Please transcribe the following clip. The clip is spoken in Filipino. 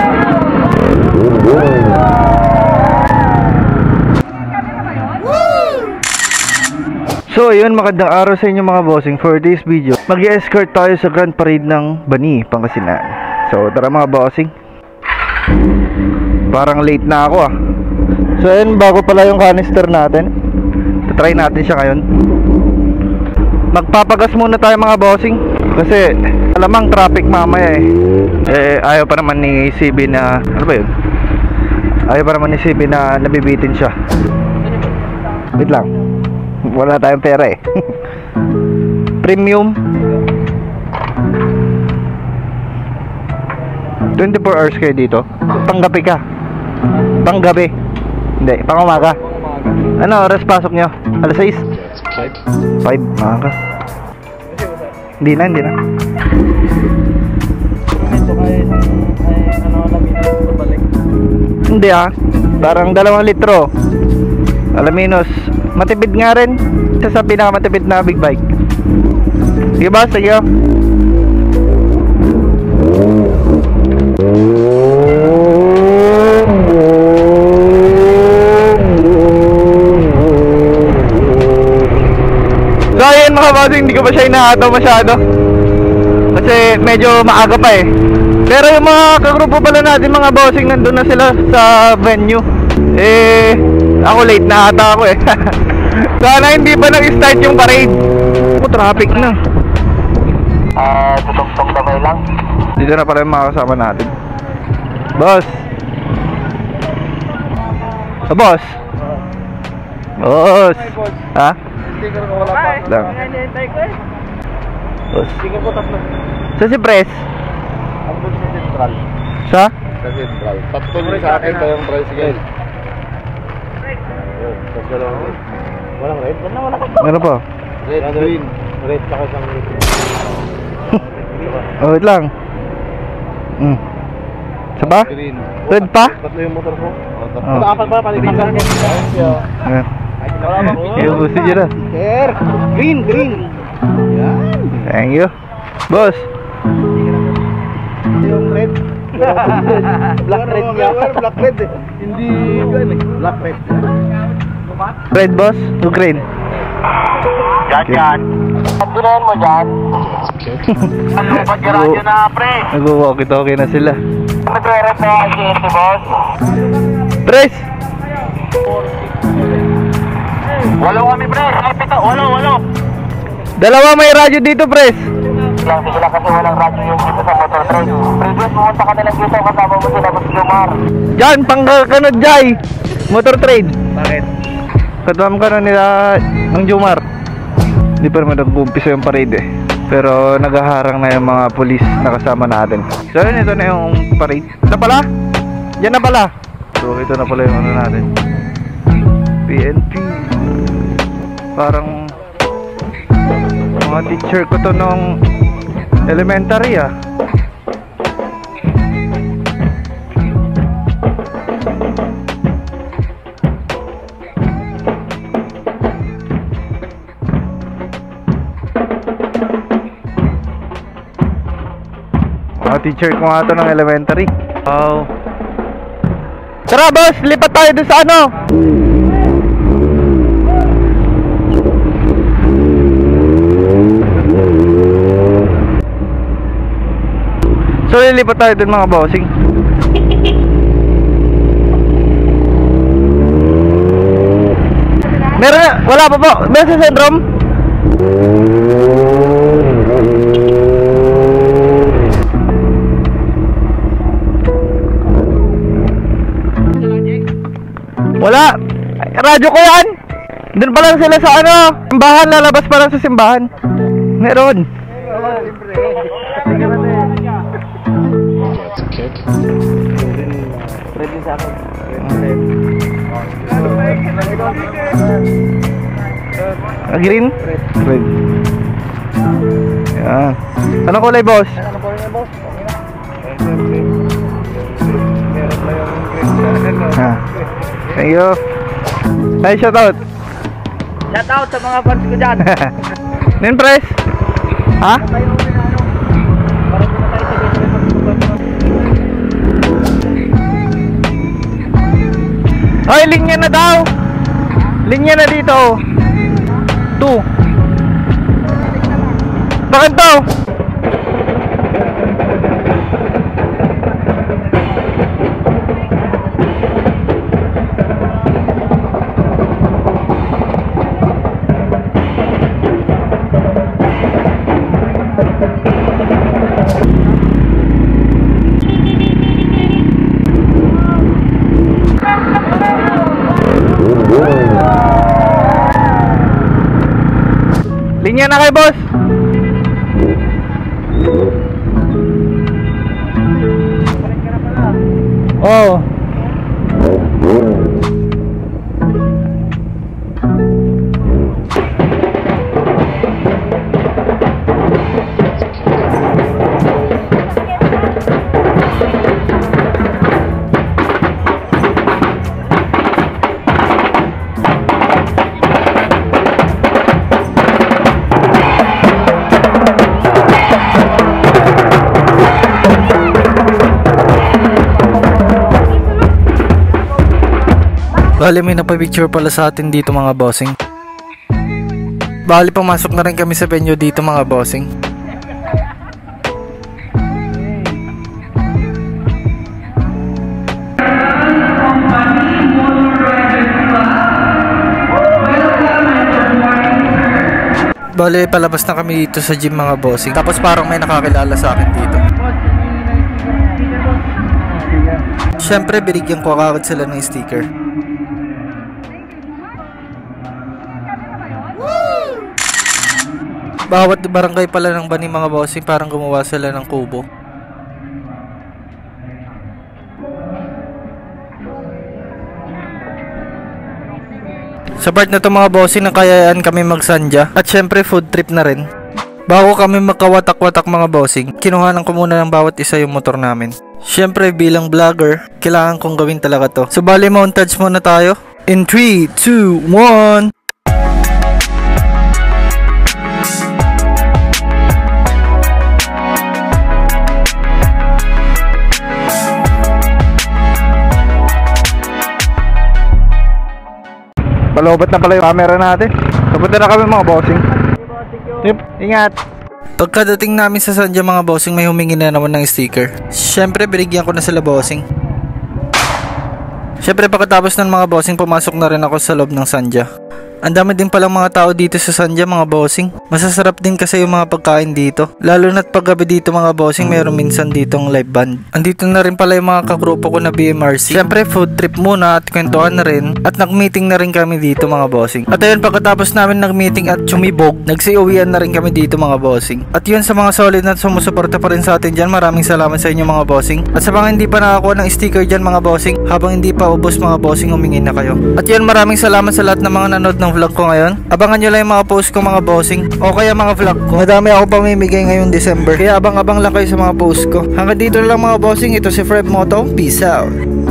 So yun, magandang araw sa inyo mga bossing. For this video, mag-escort tayo sa Grand Parade ng Bani, Pangasinan. So tara mga bossing. Parang late na ako ah. So yun, bago pala yung canister natin. Try natin siya ngayon. Magpapagas muna tayo mga bossing, kasi alamang traffic mamaya ayaw pa naman ni CB na, ano ba yun? Ayaw pa naman ni CB na nabibitin siya. Wait lang, wala tayong pera eh. Premium 24 hours kayo dito. Panggabi ka? Panggabi? Hindi, pang umaga. Ano oras pasok nyo? Alas 6? 5 maaga. Hindi na hindi ah, parang 2 litro Alaminos. Matipid nga rin. Isa sa pinakamatipid na big bike. Sige ba? Sige. So ayun mga bossing, hindi ko pa siya inahataw masyado kasi medyo maaga pa eh. Pero yung mga kagrupo pala natin mga bossing, nandun na sila sa venue. Ako late na ata ako eh. Sana hindi pa nag-start yung parade. Traffic na. Tutong-tong damay lang. Dito na pala yung mga kasama natin. Boss. Boss. Boss. Ha? Sticker ko wala pa. Lang. Hinihintay ko eh. Boss. Sticker ko tatlo. Sa si Pres? Ang doon sa Central. Sa? Sa Central. Tatlo sa akin pa yung tricycle. Walang red? Wala. Meron pa? Red, green. Red saka isang red. Oh, wait lang. Sa ba? Green. Red pa? Tatlo yung motor ko. Oh. Apat pa palitan ka. Ayan. Iubusin nyo na. Sir! Green! Yan! Thank you. Boss. Yung red. Black red nga. Black red eh. Hindi black red. Red boss? O green? Yan. Pagdunayan mo dyan. Ano pag radyo na pre? Nag-walkie-talkie na sila. Nagre-rep na si boss. Pres! Walo kami pre. Ay pito. Walo. Dalawa may radyo dito, Pres. Lang sila kasi walang radyo yung dito sa motor trade. Previous pumunta ka nilang dito kasama mo sila Boss Jomar. Diyan, pangkanod Jai. Motor trade. Bakit? Katawam ka na nila ng Jomar. Hindi pa naman nag-umpisa yung parade eh. Pero naghaharang na yung mga pulis na kasama natin. So yun, ito na yung parade. Ito pala? Yan na pala. So ito na pala yung ano natin. PNP. Parang mga teacher ko to nung elementary ah. Mga teacher ko nga to ng elementary. Wow. Tara boss, lipat tayo dun sa ano. So lilipat tayo dun mga bossing. Meron na, wala pa po. Meron sa Sentrum. Wala. Radyo ko yan. Doon pa lang sila sa ano, simbahan, lalabas pa lang sa simbahan. Meron. Ready sa akin. Green? Red. Yan. Anong kulay boss? Ano po yung boss? Meron pa yung green. Ha. Thank you. Hey, shout out. Shout out sa mga fans ko dyan. Nin press? Ha? Hoy, linya na daw. Linya na dito. 2. Bakit daw? Linya na kay boss. Oh. Bali may napapicture pala sa atin dito mga bossing. Bali pumasok na rin kami sa venue dito mga bossing. Bali palabas na kami dito sa gym mga bossing. Tapos parang may nakakilala sa akin dito. Siyempre binigyan ko agad sila ng sticker. Bawat barangay pala ng Bani mga bossing, parang gumawa sila ng kubo. Sa part na to mga bossing, nakayaan kami magsandya. At syempre food trip na rin. Bago kami magkawatak-watak mga bossing, kinuhanan ko muna ng bawat isa yung motor namin. Syempre bilang vlogger, kailangan kong gawin talaga to. So bali montage muna tayo. In 3, 2, 1... Palobat na pala yung camera natin. Kapunta na kami mga bossing. Yep, ingat. Pagkadating namin sa Sandya mga bossing, may humingi na naman ng sticker. Siyempre binigyan ko na sila bossing. Siyempre pagkatapos ng mga bossing, pumasok na rin ako sa loob ng Sandya. Ang dami din palang mga tao dito sa Sandya mga bossing. Masasarap din kasi yung mga pagkain dito. Lalo na't paggabi dito mga bossing, mayroon minsan ditong live band. Andito na rin pala yung mga kagrupo ko na BMRC. Siyempre food trip muna at kwentuhan na rin. At nag-meeting na rin kami dito mga bossing. At ayun, pagkatapos namin nag-meeting at sumibog, nagsiuwian na rin kami dito mga bossing. At yun, sa mga solid na sumusuporta pa rin sa atin dyan, maraming salamat sa inyo mga bossing. At sa mga hindi pa nakakuha ng sticker dyan mga bossing, habang hindi pa ubos mga bossing, humingi na kayo. At yun, maraming salamat sa lahat ng mga nanood ng vlog ko ngayon. Abangan nyo lang yung mga post ko mga bossing, o kaya mga vlog ko. Madami ako pamimigay ngayong December, kaya abang-abang lang kayo sa mga post ko. Hanggang dito na lang mga bossing. Ito si Fred Moto. Peace out.